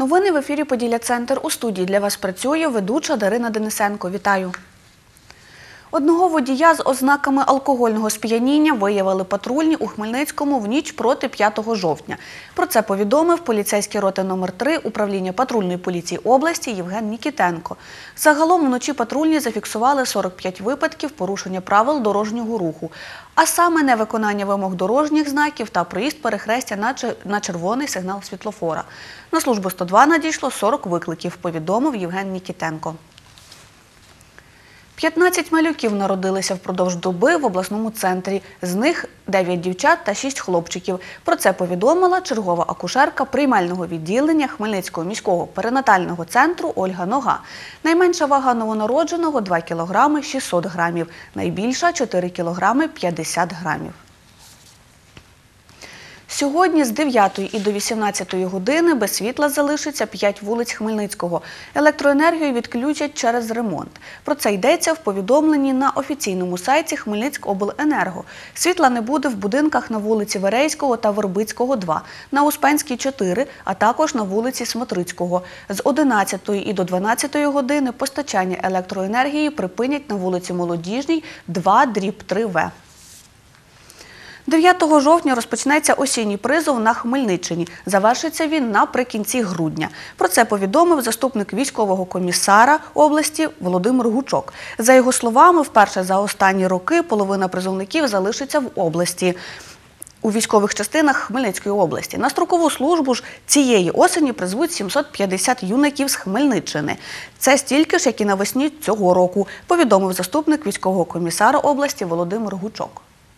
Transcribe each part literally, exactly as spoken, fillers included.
Новини в ефірі «Поділля-Центр». У студії для вас працює ведуча Дарина Денисенко. Вітаю! Одного водія з ознаками алкогольного сп'яніння виявили патрульні у Хмельницькому в ніч проти п'ятого жовтня. Про це повідомив поліцейський роти номер три управління патрульної поліції області Євген Нікітенко. Загалом вночі патрульні зафіксували сорок п'ять випадків порушення правил дорожнього руху, а саме невиконання вимог дорожніх знаків та проїзд перехрестя на червоний сигнал світлофора. На службу сто два надійшло сорок викликів, повідомив Євген Нікітенко. п'ятнадцять малюків народилися впродовж доби в обласному центрі. З них дев'ять дівчат та шість хлопчиків. Про це повідомила чергова акушерка приймального відділення Хмельницького міського перинатального центру Ольга Нога. Найменша вага новонародженого – два кілограми шістсот грамів, найбільша – чотири кілограми п'ятдесят грамів. Сьогодні з дев'ятої і до вісімнадцятої години без світла залишиться п'ять вулиць Хмельницького. Електроенергію відключать через ремонт. Про це йдеться в повідомленні на офіційному сайті Хмельницькобленерго. Світла не буде в будинках на вулиці Верейського та Вербицького, два, на Успенській, чотири, а також на вулиці Смотрицького. З одинадцятої і до дванадцятої години постачання електроенергії припинять на вулиці Молодіжній, два, дріб три В. дев'ятого жовтня розпочнеться осінній призов на Хмельниччині. Завершиться він наприкінці грудня. Про це повідомив заступник військового комісара області Володимир Гучок. За його словами, вперше за останні роки половина призовників залишиться в області. У військових частинах Хмельницької області. На строкову службу ж цієї осені призвуть сімсот п'ятдесят юнаків з Хмельниччини. Це стільки ж, як і навесні цього року, повідомив заступник військового комісара області Володимир Гучок.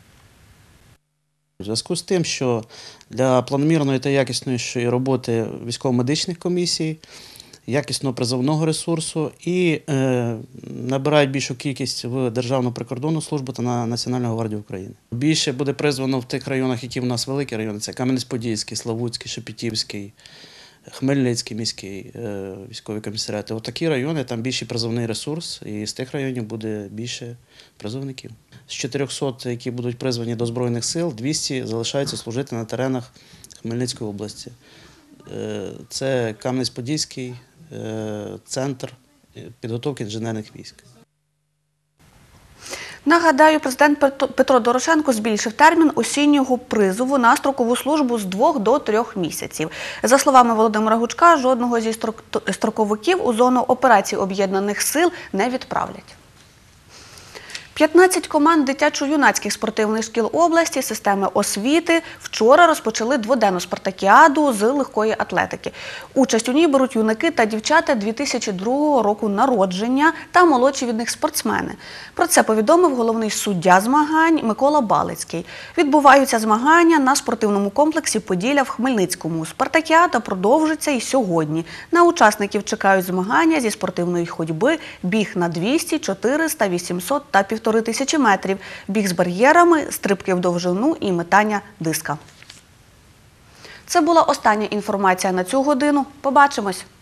У зв'язку з тим, що для планомірної та якісної роботи військово-медичних комісій, якісного призовного ресурсу і е, набирають більшу кількість в Державну прикордонну службу та на Національну гвардію України. Більше буде призвано в тих районах, які в нас великі райони, це Кам'янець-Подільський, Славутський, Шепетівський, Хмельницький міський е, військові комісаріати. Ось такі райони, там більший призовний ресурс, і з тих районів буде більше призовників. З чотирьохсот, які будуть призвані до Збройних сил, двісті залишаються служити на теренах Хмельницької області. Е, це Кам'янець-Подільський, е, центр підготовки інженерних військ. Нагадаю, президент Петро Дорошенко збільшив термін осіннього призову на строкову службу з двох до трьох місяців. За словами Володимира Гучка, жодного зі строковиків у зону операцій Об'єднаних сил не відправлять. п'ятнадцять команд дитячо-юнацьких спортивних шкіл області системи освіти вчора розпочали дводенну спартакіаду з легкої атлетики. Участь у ній беруть юнаки та дівчата дві тисячі другого року народження та молодші від них спортсмени. Про це повідомив головний суддя змагань Микола Балицький. Відбуваються змагання на спортивному комплексі «Поділля» в Хмельницькому. Спартакіада продовжиться і сьогодні. На учасників чекають змагання зі спортивної ходьби, біг на двісті, чотириста, вісімсот та півтори тисячі метрів, біг з бар'єрами, стрибки в довжину і метання диска. Це була остання інформація на цю годину. Побачимось!